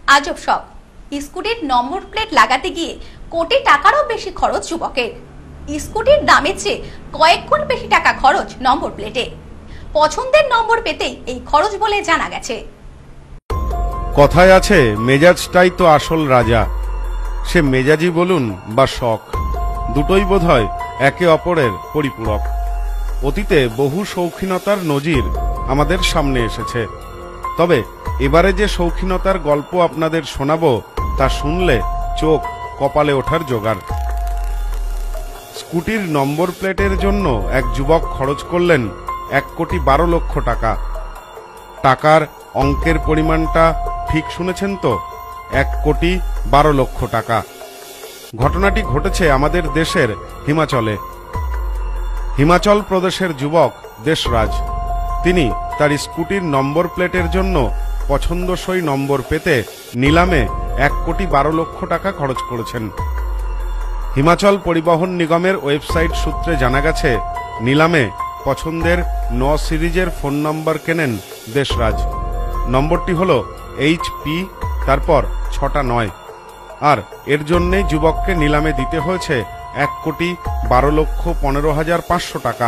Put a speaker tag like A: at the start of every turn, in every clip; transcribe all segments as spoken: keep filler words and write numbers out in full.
A: আজব সব, স্কুটির number plate লাগাতে গিয়ে কোটি টাকারও বেশি খরচ যুবকের। স্কুটির দামের চেয়ে কয়েক গুণ বেশি টাকা খরচ নম্বর প্লেটে। পছন্দের নম্বর পেতেই এই খরচ বলে জানা গেছে।
B: কথায় আছে মেজাজটাই তো আসল রাজা। সে মেজাজি বলুন বা শখ, দুটোই বোধহয় একে অপরের পরিপূরক। অতীতে বহু শৌখিনতার নজির আমাদের সামনে এসেছে, তবে এবারে যে শৌখিনতার গল্প আপনাদের শোনাবো তা শুনলে চোখ কপালে ওঠার জোগাড়। স্কুটির নম্বর প্লেটের জন্য এক যুবক খরচ করলেন এক কোটি বারো লক্ষ টাকা। টাকার অঙ্কের পরিমাণটা ঠিক শুনেছেন তো, এক কোটি বারো লক্ষ টাকা। ঘটনাটি ঘটেছে আমাদের দেশের হিমাচলে। হিমাচল প্রদেশের যুবক দেশরাজ, তিনি তার স্কুটির নম্বর প্লেটের জন্য পছন্দসই নম্বর পেতে নিলামে এক কোটি বারো লক্ষ টাকা খরচ করেছেন। হিমাচল পরিবহন নিগমের ওয়েবসাইট সূত্রে জানা গেছে, নিলামে পছন্দের ন সিরিজের ফোন নম্বর কেনেন দেশরাজ। নম্বরটি হল এইচ পি তারপর ছটা নয়, আর এর জন্যে যুবককে নিলামে দিতে হয়েছে এক কোটি বারো লক্ষ পনেরো হাজার পাঁচশো টাকা।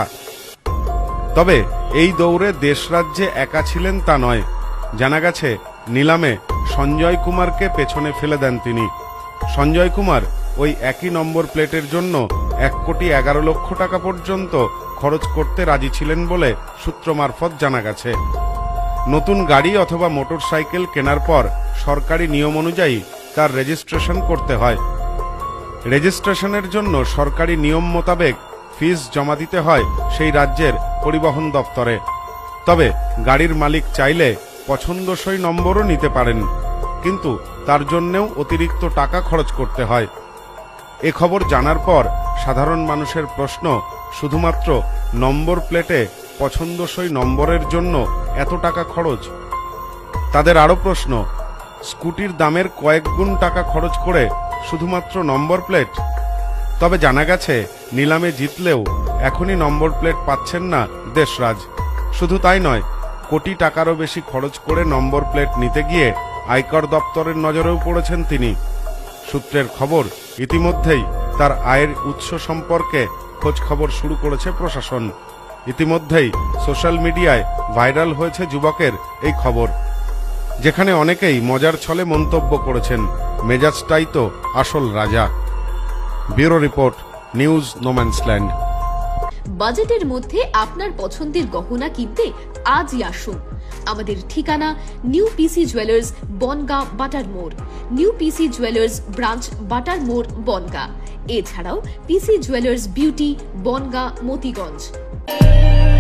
B: তবে এই দৌড়ে দেশরাজ যে একা ছিলেন তা নয়। জানা গেছে নিলামে সঞ্জয় কুমারকে পেছনে ফেলে দেন তিনি। সঞ্জয় কুমার ওই একই নম্বর প্লেটের জন্য এক কোটি এগারো লক্ষ টাকা পর্যন্ত খরচ করতে রাজি ছিলেন বলে সূত্র মারফত জানা গেছে। নতুন গাড়ি অথবা মোটর সাইকেল কেনার পর সরকারি নিয়ম অনুযায়ী তার রেজিস্ট্রেশন করতে হয়। রেজিস্ট্রেশনের জন্য সরকারি নিয়ম মোতাবেক ফিস জমা দিতে হয় সেই রাজ্যের পরিবহন দপ্তরে। তবে গাড়ির মালিক চাইলে পছন্দসই নম্বরও নিতে পারেন, কিন্তু তার জন্যেও অতিরিক্ত টাকা খরচ করতে হয়। এ খবর জানার পর সাধারণ মানুষের প্রশ্ন, শুধুমাত্র নম্বর প্লেটে পছন্দসই নম্বরের জন্য এত টাকা খরচ? তাদের আরো প্রশ্ন, স্কুটির দামের কয়েক গুণ টাকা খরচ করে শুধুমাত্র নম্বর প্লেট? তবে জানা গেছে নিলামে জিতলেও এখনই নম্বর প্লেট পাচ্ছেন না দেশরাজ। শুধু তাই নয়, কোটি টাকারও বেশি খরচ করে নম্বর প্লেট নিতে গিয়ে আয়কর দপ্তরের নজরেও পড়েছেন তিনি। সূত্রের খবর, ইতিমধ্যেই তার আয়ের উৎস সম্পর্কে খোঁজ খবর শুরু করেছে প্রশাসন। ইতিমধ্যেই সোশ্যাল মিডিয়ায় ভাইরাল হয়েছে যুবকের এই খবর, যেখানে অনেকেই মজার ছলে মন্তব্য করেছেন, মেজাজটাই তো আসল রাজা। Bureau report, news no man's land.
C: বাজেটের মধ্যে আপনার পছন্দের গহনা কিনতে আজই আসুন। আমাদের ঠিকানা নিউ পিসি জুয়েলার্স, বনগাঁ, বাটার মোড়। নিউ পিসি জুয়েলার্স ব্রাঞ্চ, বাটার মোড়, বনগাঁ। এছাড়াও PC jewellers beauty, Bongaon, Motiganj.